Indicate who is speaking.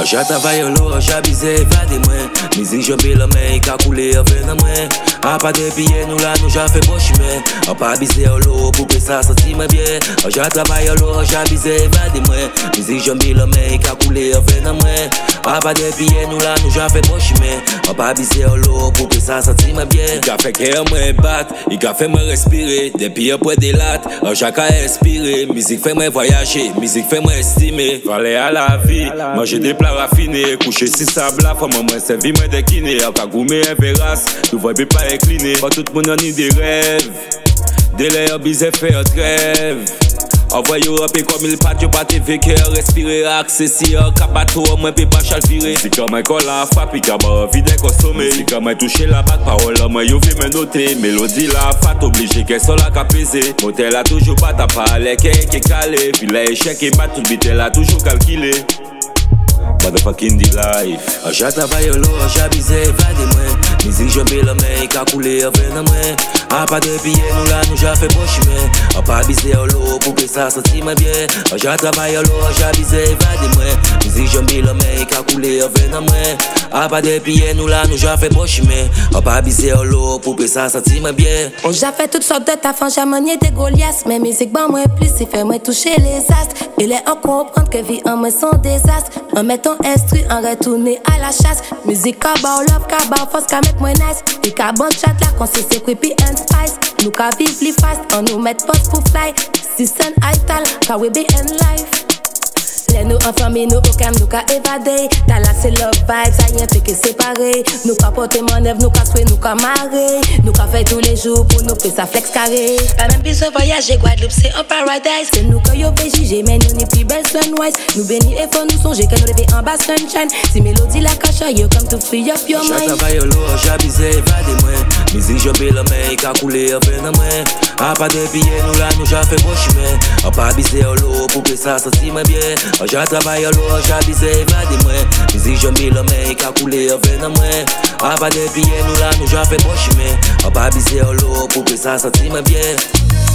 Speaker 1: J'ai travaillé l'eau, j'ai abusé, évadez-moi. Musique, je mets la main, qui a coulé, venez-moi. A pas de billets, nous là, nous j'ai fait beau chemin. A pas abusé l'eau, pour que ça sentime bien. J'ai travaillé l'eau, j'ai abusé, évadez-moi. Musique, je mets la main, qui a coulé, venez-moi. A pas de billets, nous là, nous j'ai fait beau chemin. A pas abusé l'eau, pour que ça sentime bien. Il a fait que moi battre, il a fait me respirer. Depuis après des lattes, j'ai qu'à inspirer. Musique fait moi voyager, musique fait moi estimer. Aller à la vie, manger des plats raffinés. Coucher si sable la femme, moi servir moi des kinés. A qu'à goumer un verras, nous voyons pas incliner. Pas tout le monde en a des rêves. Dès l'air bizarre fait un trêve. Envoyez au rap comme il pat, yo pas te fait que respirer. Accessi un cabato, moi peut pas chalvirer. Si comme un col à frappe, il a pas envie de consommer. Si comme un touché la batte, parole, moi yo vais me noter. Mélodie la fat, obligé qu'elle soit la capésée. Motel a toujours pas, t'as pas l'air qui est calé. Puis là, échec et bat, tout le bit, elle a toujours calculé. Motherfucking the life. J'ai travaillé l'eau, j'ai abusé, évadez-moi. Musique, je mets la main, qui a coulé, venez-moi. A pas de billets, nous là, nous j'ai fait beau chemin. A pas abusé l'eau, pour que ça sentime bien. J'ai travaillé l'eau, j'ai abusé, évadez-moi. Musique, je mets la main, qui a coulé, venez-moi. A pas de billets, nous là, nous j'ai fait beau chemin. A pas abusé l'eau, pour que ça sentime bien.
Speaker 2: On j'ai fait toutes sortes de taf, j'ai manié des Goliaths. Mais musique, bon, moi plus, il fait moi toucher les astres. Il est en comprendre que vie en moi son désastre. En mettant instru, en retourner à la chasse. Musique, cabao, love, cabao, force, qu'à mettre moins nice. Et qu'à bon chat là, quand c'est creepy and spice. Nous qu'à vivre li fast, on nous met post pour fly. System high tal, qu'à we be in life. Les nous en famille, nous au calme, nous qu'à évader. T'as là c'est love vibes, ça y est, fait que séparé. Nous qu'à porter mon œuvre, nous qu'à souhaiter, nous qu'à marrer. Nous qu'à faire tous les jours pour nous faire ça flex carré. Pas même plus de voyager, Guadeloupe c'est un paradise. C'est nous que yo fait juger, mais nous n'est plus belle sunrise. Nous bénis et faut nous songer que nous lever en bas sunshine. Si mélodie la cache, yo comme to free up your mind.
Speaker 1: J'ai travaillé l'eau, j'ai abusé, évadez-moi. Musique, je mets la main, qui a coulé, venez-moi. A pas de billets, nous là, nous j'ai fait beau chemin. A pas abusé l'eau, pour que ça sentime bien. J'ai travaillé l'eau, j'ai abusé, évadez-moi. Musique, je mets la main, qui a coulé, venez-moi. A pas de billets, nous là, nous j'ai fait beau chemin. A pas abusé l'eau, pour que ça sentime bien.